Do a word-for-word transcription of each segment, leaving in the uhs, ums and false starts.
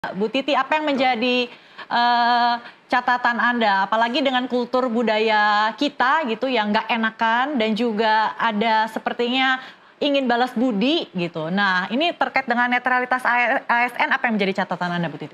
Bu Titi, apa yang menjadi uh, catatan Anda, apalagi dengan kultur budaya kita gitu yang nggak enakan dan juga ada sepertinya ingin balas budi gitu. Nah, ini terkait dengan netralitas A S N, apa yang menjadi catatan Anda, Bu Titi?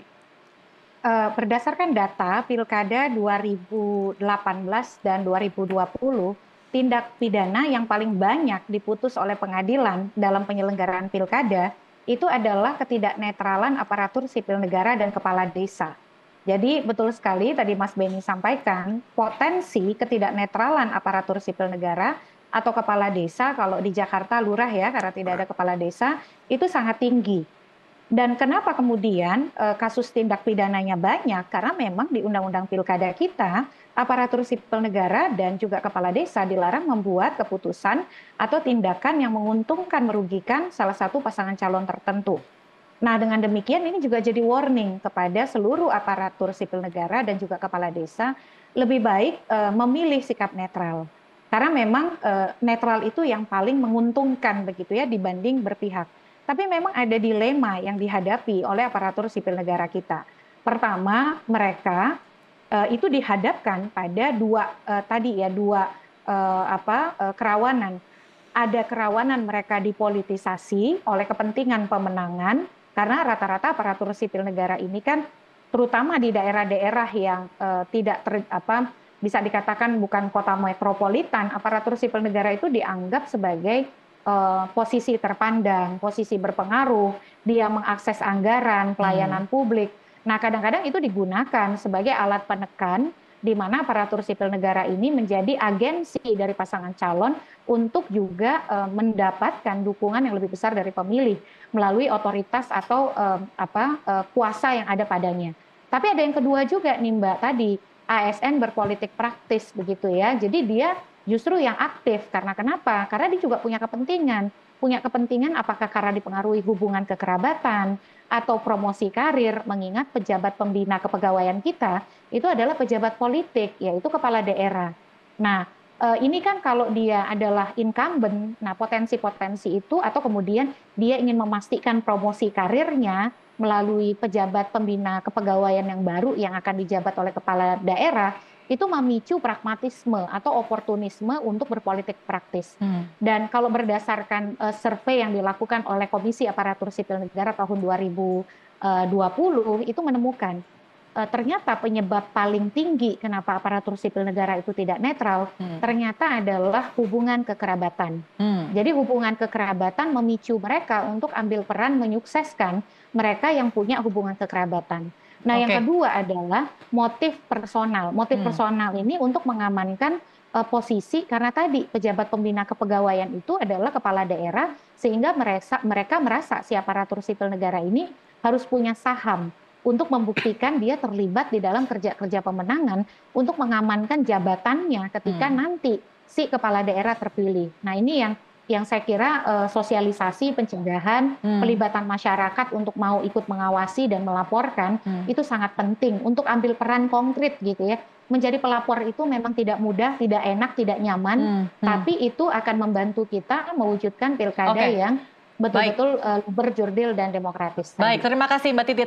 Uh, berdasarkan data Pilkada dua ribu delapan belas dan dua ribu dua puluh, tindak pidana yang paling banyak diputus oleh pengadilan dalam penyelenggaraan pilkada itu adalah ketidaknetralan aparatur sipil negara dan kepala desa. Jadi betul sekali tadi Mas Beni sampaikan, potensi ketidaknetralan aparatur sipil negara atau kepala desa, kalau di Jakarta lurah ya, karena tidak ada kepala desa, itu sangat tinggi. Dan kenapa kemudian eh, kasus tindak pidananya banyak? Karena memang di Undang-Undang Pilkada kita, aparatur sipil negara dan juga kepala desa dilarang membuat keputusan atau tindakan yang menguntungkan merugikan salah satu pasangan calon tertentu. Nah, dengan demikian ini juga jadi warning kepada seluruh aparatur sipil negara dan juga kepala desa, lebih baik eh, memilih sikap netral. Karena memang eh, netral itu yang paling menguntungkan begitu ya dibanding berpihak. Tapi memang ada dilema yang dihadapi oleh aparatur sipil negara kita. Pertama, mereka uh, itu dihadapkan pada dua uh, tadi ya dua uh, apa uh, kerawanan. Ada kerawanan mereka dipolitisasi oleh kepentingan pemenangan, karena rata-rata aparatur sipil negara ini kan terutama di daerah-daerah yang uh, tidak ter, apa bisa dikatakan bukan kota metropolitan, aparatur sipil negara itu dianggap sebagai Uh, posisi terpandang, posisi berpengaruh, dia mengakses anggaran, pelayanan hmm. publik. Nah, kadang-kadang itu digunakan sebagai alat penekan di mana aparatur sipil negara ini menjadi agensi dari pasangan calon untuk juga uh, mendapatkan dukungan yang lebih besar dari pemilih melalui otoritas atau uh, apa uh, kuasa yang ada padanya. Tapi ada yang kedua juga nih Mbak, tadi A S N berpolitik praktis begitu ya. Jadi dia justru yang aktif. Karena kenapa? Karena dia juga punya kepentingan. Punya kepentingan apakah karena dipengaruhi hubungan kekerabatan atau promosi karir, mengingat pejabat pembina kepegawaian kita itu adalah pejabat politik, yaitu kepala daerah. Nah, ini kan kalau dia adalah incumbent, nah potensi-potensi itu atau kemudian dia ingin memastikan promosi karirnya melalui pejabat pembina kepegawaian yang baru yang akan dijabat oleh kepala daerah, itu memicu pragmatisme atau oportunisme untuk berpolitik praktis. Hmm. Dan kalau berdasarkan uh, survei yang dilakukan oleh Komisi Aparatur Sipil Negara tahun dua ribu dua puluh itu menemukan uh, ternyata penyebab paling tinggi kenapa aparatur sipil negara itu tidak netral, hmm. ternyata adalah hubungan kekerabatan. Hmm. Jadi hubungan kekerabatan memicu mereka untuk ambil peran menyukseskan mereka yang punya hubungan kekerabatan. Nah, okay. Yang kedua adalah motif personal. Motif hmm. personal ini untuk mengamankan uh, posisi, karena tadi pejabat pembina kepegawaian itu adalah kepala daerah, sehingga mereka, mereka merasa si aparatur sipil negara ini harus punya saham untuk membuktikan dia terlibat di dalam kerja-kerja pemenangan untuk mengamankan jabatannya ketika hmm. nanti si kepala daerah terpilih. Nah, ini yang yang saya kira uh, sosialisasi, pencegahan, hmm. pelibatan masyarakat untuk mau ikut mengawasi dan melaporkan hmm. itu sangat penting untuk ambil peran konkret gitu ya. Menjadi pelapor itu memang tidak mudah, tidak enak, tidak nyaman, hmm. Hmm. tapi itu akan membantu kita mewujudkan pilkada okay. yang betul-betul uh, berjurdil dan demokratis. Baik, terima kasih Mbak Titi.